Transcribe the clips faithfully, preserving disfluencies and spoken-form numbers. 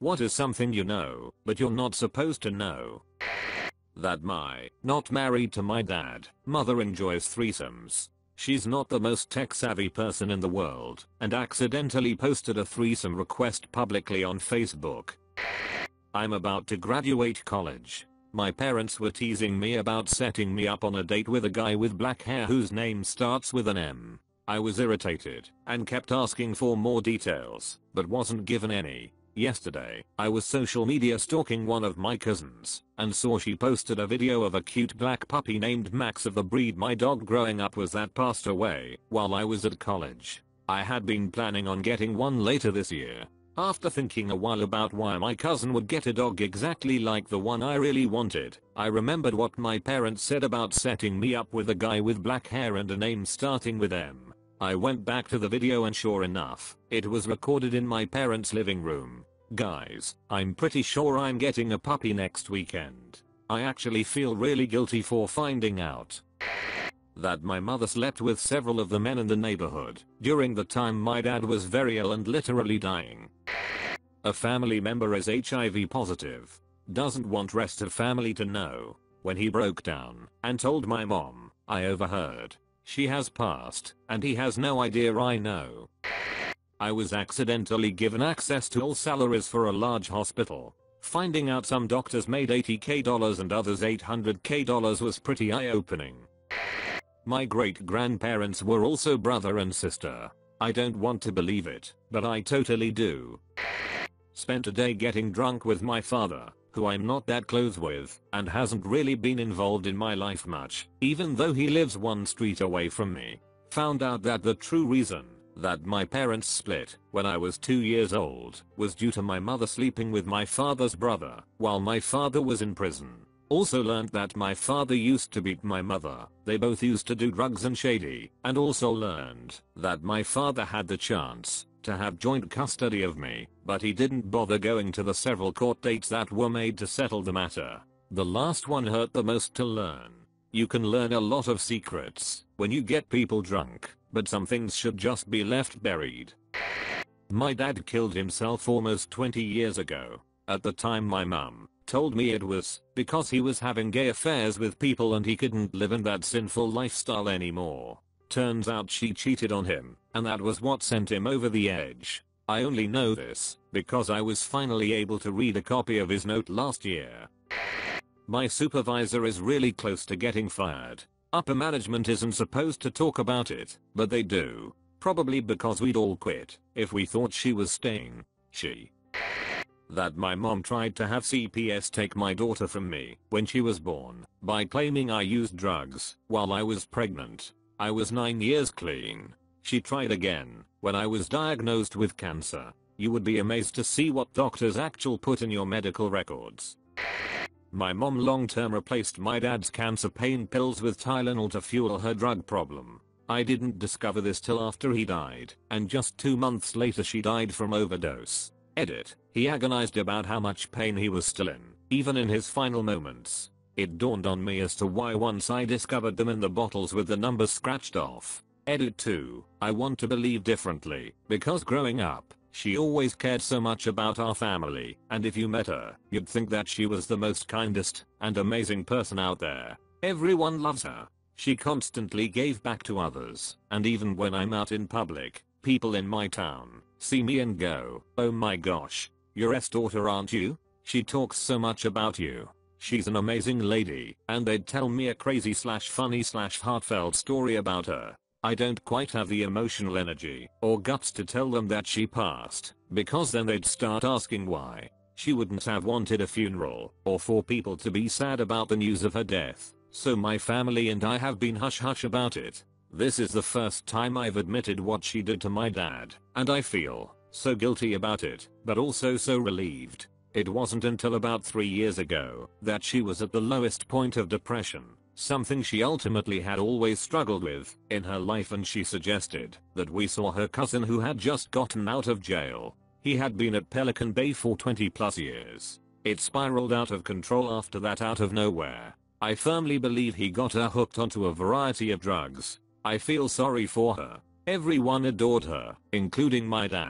What is something you know, but you're not supposed to know? That my, not married to my dad, mother enjoys threesomes. She's not the most tech savvy person in the world and accidentally posted a threesome request publicly on Facebook. I'm about to graduate college. My parents were teasing me about setting me up on a date with a guy with black hair whose name starts with an M. I was irritated and kept asking for more details, but wasn't given any. Yesterday, I was social media stalking one of my cousins and saw she posted a video of a cute black puppy named Max of the breed my dog growing up was that passed away while I was at college. I had been planning on getting one later this year. After thinking a while about why my cousin would get a dog exactly like the one I really wanted, I remembered what my parents said about setting me up with a guy with black hair and a name starting with M. I went back to the video and sure enough, it was recorded in my parents' living room. Guys, I'm pretty sure I'm getting a puppy next weekend. I actually feel really guilty for finding out that my mother slept with several of the men in the neighborhood during the time my dad was very ill and literally dying. A family member is H I V positive. Doesn't want rest of family to know. When he broke down and told my mom, I overheard. She has passed, and he has no idea I know. I was accidentally given access to all salaries for a large hospital. Finding out some doctors made eighty K dollars and others eight hundred K dollars was pretty eye-opening. My great-grandparents were also brother and sister. I don't want to believe it, but I totally do. Spent a day getting drunk with my father, who I'm not that close with, and hasn't really been involved in my life much, even though he lives one street away from me. Found out that the true reason that my parents split when I was two years old was due to my mother sleeping with my father's brother while my father was in prison. Also learned that my father used to beat my mother, they both used to do drugs and shady, and also learned that my father had the chance to have joint custody of me, but he didn't bother going to the several court dates that were made to settle the matter. The last one hurt the most to learn. You can learn a lot of secrets when you get people drunk, but some things should just be left buried. My dad killed himself almost twenty years ago. At the time my mum told me it was because he was having gay affairs with people and he couldn't live in that sinful lifestyle anymore. Turns out she cheated on him, and that was what sent him over the edge. I only know this because I was finally able to read a copy of his note last year. My supervisor is really close to getting fired. Upper management isn't supposed to talk about it, but they do. Probably because we'd all quit if we thought she was staying. She that my mom tried to have C P S take my daughter from me when she was born by claiming I used drugs while I was pregnant. I was nine years clean. She tried again when I was diagnosed with cancer. You would be amazed to see what doctors actually put in your medical records. My mom long term replaced my dad's cancer pain pills with Tylenol to fuel her drug problem. I didn't discover this till after he died, and just two months later she died from overdose. Edit. He agonized about how much pain he was still in, even in his final moments. It dawned on me as to why once I discovered them in the bottles with the numbers scratched off. Edit two. I want to believe differently, because growing up, she always cared so much about our family, and if you met her, you'd think that she was the most kindest and amazing person out there. Everyone loves her. She constantly gave back to others, and even when I'm out in public, people in my town see me and go, "Oh my gosh, you're S daughter, aren't you? She talks so much about you. She's an amazing lady," and they'd tell me a crazy slash funny slash heartfelt story about her. I don't quite have the emotional energy or guts to tell them that she passed, because then they'd start asking why. She wouldn't have wanted a funeral or for people to be sad about the news of her death, so my family and I have been hush hush about it. This is the first time I've admitted what she did to my dad, and I feel so guilty about it, but also so relieved. It wasn't until about three years ago that she was at the lowest point of depression, something she ultimately had always struggled with in her life, and she suggested that we saw her cousin who had just gotten out of jail. He had been at Pelican Bay for twenty plus years. It spiraled out of control after that out of nowhere. I firmly believe he got her hooked onto a variety of drugs. I feel sorry for her. Everyone adored her, including my dad.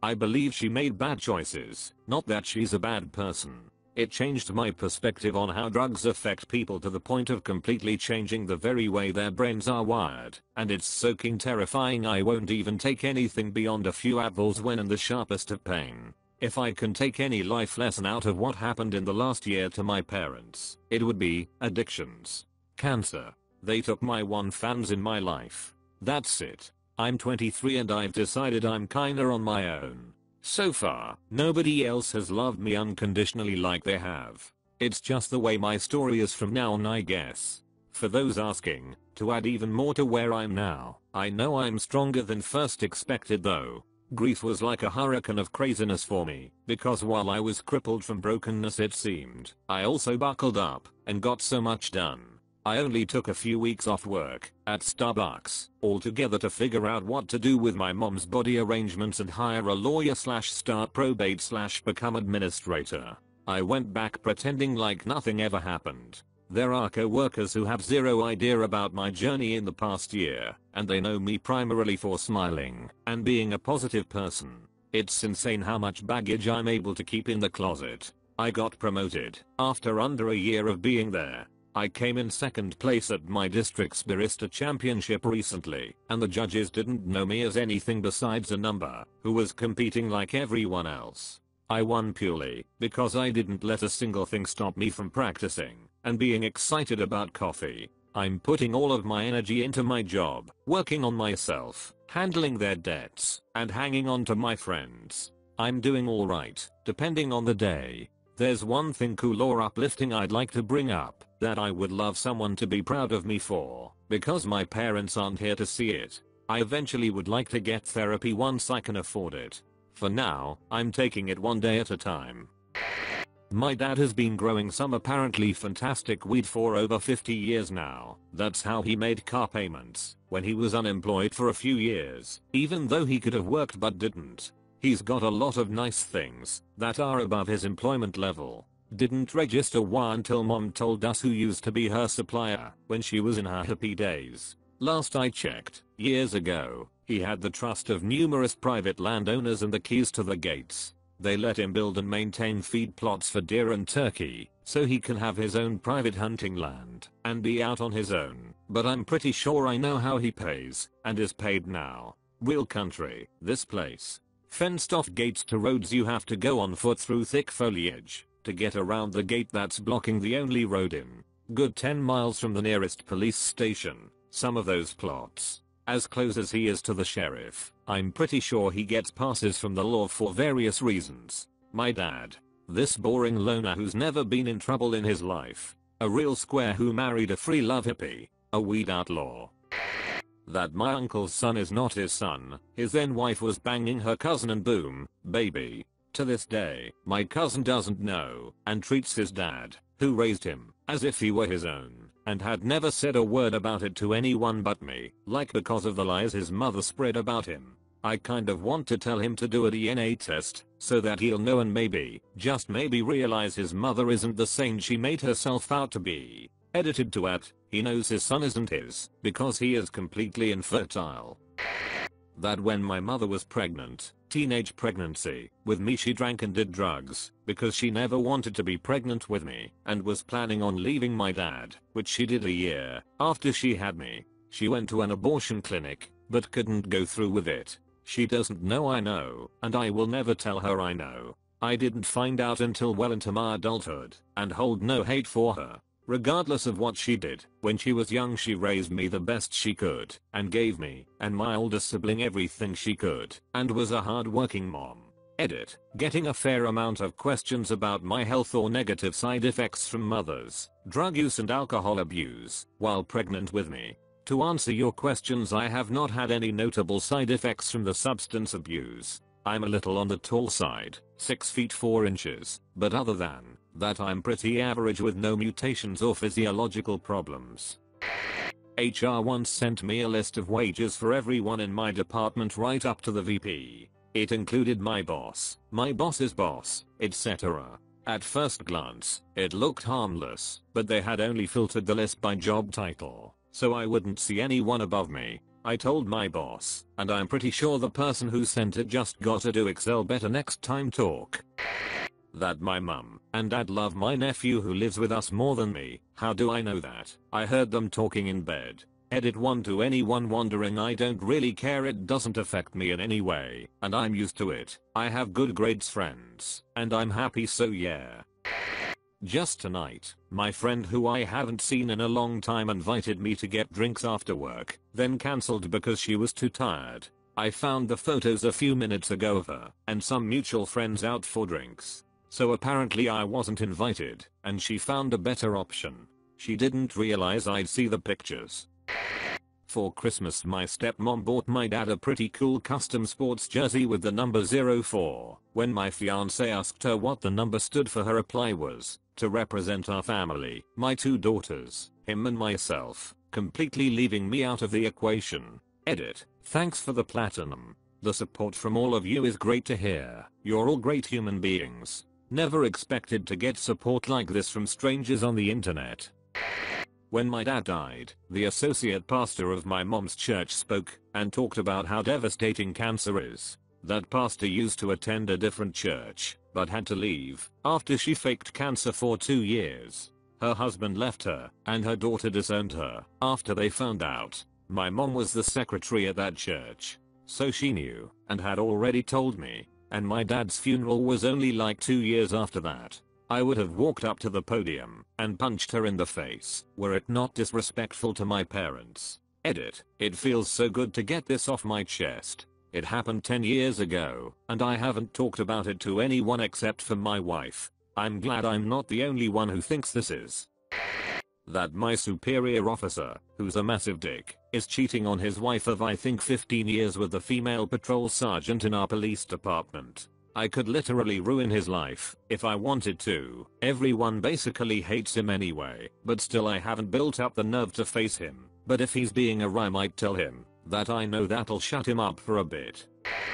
I believe she made bad choices, not that she's a bad person. It changed my perspective on how drugs affect people to the point of completely changing the very way their brains are wired, and it's soaking terrifying. I won't even take anything beyond a few Advils when in the sharpest of pain. If I can take any life lesson out of what happened in the last year to my parents, it would be addictions. Cancer. They took my one fans in my life. That's it. I'm twenty-three and I've decided I'm kinda on my own. So far, nobody else has loved me unconditionally like they have. It's just the way my story is from now on, I guess. For those asking, to add even more to where I'm now, I know I'm stronger than first expected though. Grief was like a hurricane of craziness for me, because while I was crippled from brokenness it seemed, I also buckled up and got so much done. I only took a few weeks off work at Starbucks altogether to figure out what to do with my mom's body arrangements and hire a lawyer slash start probate slash become administrator. I went back pretending like nothing ever happened. There are co-workers who have zero idea about my journey in the past year, and they know me primarily for smiling and being a positive person. It's insane how much baggage I'm able to keep in the closet. I got promoted after under a year of being there. I came in second place at my district's barista championship recently, and the judges didn't know me as anything besides a number who was competing like everyone else. I won purely because I didn't let a single thing stop me from practicing and being excited about coffee. I'm putting all of my energy into my job, working on myself, handling their debts, and hanging on to my friends. I'm doing alright, depending on the day. There's one thing cool or uplifting I'd like to bring up that I would love someone to be proud of me for, because my parents aren't here to see it. I eventually would like to get therapy once I can afford it. For now, I'm taking it one day at a time. My dad has been growing some apparently fantastic weed for over fifty years now. That's how he made car payments when he was unemployed for a few years, even though he could have worked but didn't. He's got a lot of nice things that are above his employment level. Didn't register why until mom told us who used to be her supplier when she was in her hippie days. Last I checked, years ago, he had the trust of numerous private landowners and the keys to the gates. They let him build and maintain feed plots for deer and turkey, so he can have his own private hunting land and be out on his own. But I'm pretty sure I know how he pays and is paid now. Real country, this place. Fenced off gates to roads you have to go on foot through thick foliage to get around the gate that's blocking the only road in. Good ten miles from the nearest police station. Some of those plots, as close as he is to the sheriff, I'm pretty sure he gets passes from the law for various reasons. My dad. This boring loner who's never been in trouble in his life. A real square who married a free love hippie. A weed outlaw. That my uncle's son is not his son. His then wife was banging her cousin and boom, baby. To this day, my cousin doesn't know and treats his dad, who raised him, as if he were his own, and had never said a word about it to anyone but me, like because of the lies his mother spread about him. I kind of want to tell him to do a D N A test, so that he'll know and maybe, just maybe realize his mother isn't the saint she made herself out to be. Edited to at, he knows his son isn't his, because he is completely infertile. That when my mother was pregnant, teenage pregnancy, with me she drank and did drugs, because she never wanted to be pregnant with me, and was planning on leaving my dad, which she did a year after she had me. She went to an abortion clinic, but couldn't go through with it. She doesn't know I know, and I will never tell her I know. I didn't find out until well into my adulthood, and hold no hate for her. Regardless of what she did, when she was young she raised me the best she could, and gave me and my older sibling everything she could, and was a hard-working mom. Edit. Getting a fair amount of questions about my health or negative side effects from mothers, drug use and alcohol abuse, while pregnant with me. To answer your questions, I have not had any notable side effects from the substance abuse. I'm a little on the tall side, six feet four inches, but other than that I'm pretty average with no mutations or physiological problems. H R once sent me a list of wages for everyone in my department right up to the V P. It included my boss, my boss's boss, et cetera. At first glance, it looked harmless, but they had only filtered the list by job title, so I wouldn't see anyone above me. I told my boss, and I'm pretty sure the person who sent it just gotta do Excel better next time talk. That my mum and dad love my nephew who lives with us more than me. How do I know that? I heard them talking in bed. Edit one to anyone wondering, I don't really care, it doesn't affect me in any way, and I'm used to it. I have good grades friends, and I'm happy, so yeah. Just tonight, my friend who I haven't seen in a long time invited me to get drinks after work, then cancelled because she was too tired. I found the photos a few minutes ago of her and some mutual friends out for drinks. So apparently I wasn't invited, and she found a better option. She didn't realize I'd see the pictures. For Christmas my stepmom bought my dad a pretty cool custom sports jersey with the number zero four. When my fiance asked her what the number stood for, her reply was, to represent our family, my two daughters, him and myself, completely leaving me out of the equation. Edit. Thanks for the platinum. The support from all of you is great to hear. You're all great human beings. Never expected to get support like this from strangers on the internet. When my dad died, the associate pastor of my mom's church spoke and talked about how devastating cancer is. That pastor used to attend a different church, but had to leave after she faked cancer for two years. Her husband left her, and her daughter disowned her after they found out. My mom was the secretary at that church, so she knew and had already told me, and my dad's funeral was only like two years after that. I would have walked up to the podium and punched her in the face, were it not disrespectful to my parents. Edit. It feels so good to get this off my chest. It happened ten years ago, and I haven't talked about it to anyone except for my wife. I'm glad I'm not the only one who thinks this is. That my superior officer, who's a massive dick, is cheating on his wife of I think fifteen years with the female patrol sergeant in our police department. I could literally ruin his life if I wanted to. Everyone basically hates him anyway, but still I haven't built up the nerve to face him. But if he's being a I might tell him that I know that'll shut him up for a bit.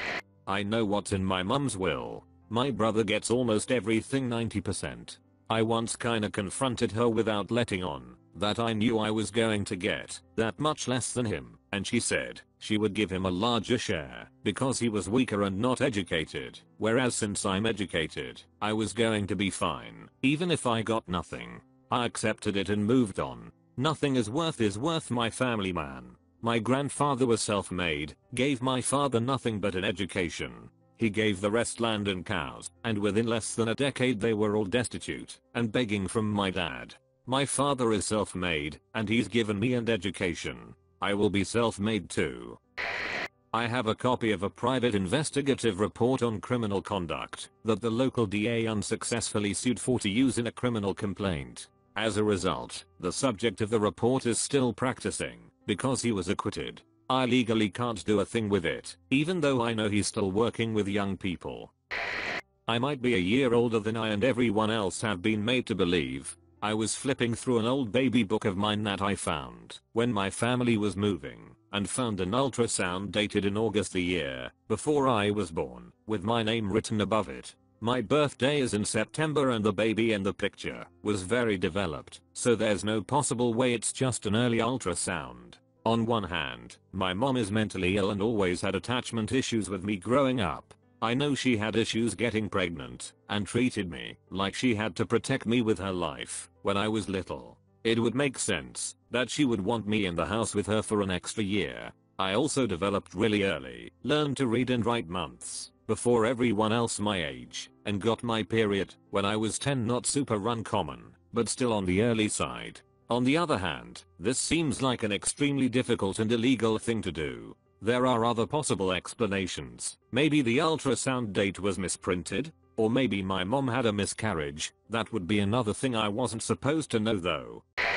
I know what's in my mum's will. My brother gets almost everything ninety percent. I once kinda confronted her without letting on that I knew I was going to get that much less than him, and she said she would give him a larger share because he was weaker and not educated, whereas since I'm educated, I was going to be fine, even if I got nothing. I accepted it and moved on. Nothing is worth is worth my family, man. My grandfather was self-made, gave my father nothing but an education. He gave the rest land and cows, and within less than a decade they were all destitute and begging from my dad. My father is self-made, and he's given me an education. I will be self-made too. I have a copy of a private investigative report on criminal conduct that the local D A unsuccessfully sued for to use in a criminal complaint. As a result, the subject of the report is still practicing because he was acquitted. I legally can't do a thing with it, even though I know he's still working with young people. I might be a year older than I and everyone else have been made to believe. I was flipping through an old baby book of mine that I found when my family was moving and found an ultrasound dated in August the year before I was born with my name written above it. My birthday is in September and the baby in the picture was very developed, so there's no possible way it's just an early ultrasound. On one hand, my mom is mentally ill and always had attachment issues with me growing up. I know she had issues getting pregnant and treated me like she had to protect me with her life when I was little. It would make sense that she would want me in the house with her for an extra year. I also developed really early, learned to read and write months before everyone else my age, and got my period when I was ten, not super uncommon, but still on the early side. On the other hand, this seems like an extremely difficult and illegal thing to do. There are other possible explanations. Maybe the ultrasound date was misprinted, or maybe my mom had a miscarriage. That would be another thing I wasn't supposed to know though.